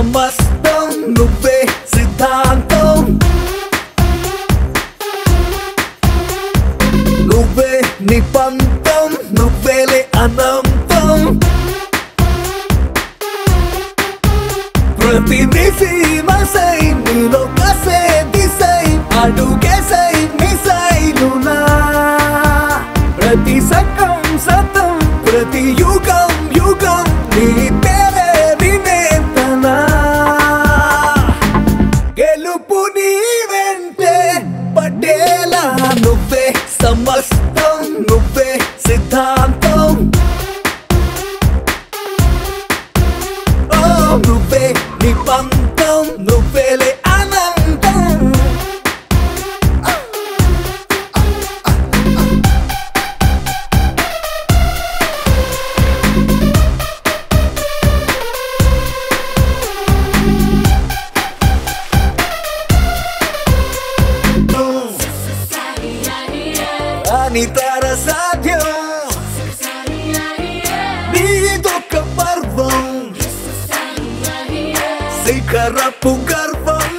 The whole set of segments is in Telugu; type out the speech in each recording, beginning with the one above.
సమస్తం నువ్వే సిద్ధాంతం నువ్వే నిపంతం నువ్వేలే అనంతం ప్రతినిధి మసై నీలో కసే దిశై అడుగేసై మిసైలునా ప్రతి సకం సతం ప్రతి యుగం యుగం నీ పేరే వినేతనా గెలుపు నీ వెంటే పడేలా నువ్వే సమస్తం నువ్వే సిద్ధాంతం నువ్వే నిపంతం నువ్వేలే అనంతం అనితర సాధ్యం నీదొక్క పర్వం శిఖరపు గర్వం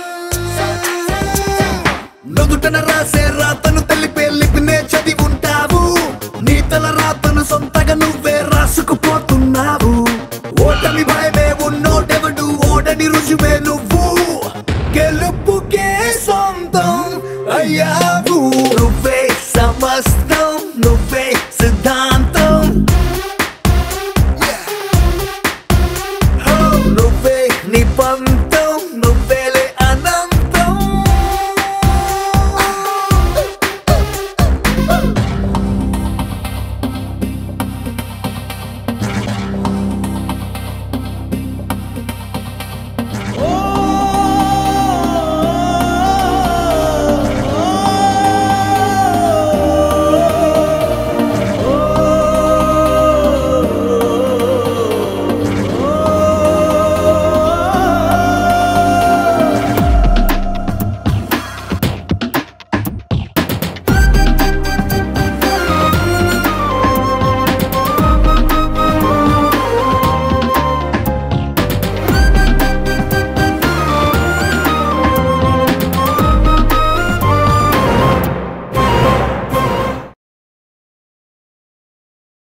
నుదుటన రాసే రాతను తెలిపే లిపినే చదివి ఉంటావు నీ తల రాతను సొంతగా నువ్వే రాసుకుపోతున్నావు ఓటమి భయమే ఉన్నోటెవడు ఓడని రుజువే నువ్వు గెలుపుకే సొంతం అయ్యావు నువ్వే సమస్తం నువ్వే సిద్ధాంతం నువ్వే నిపంతం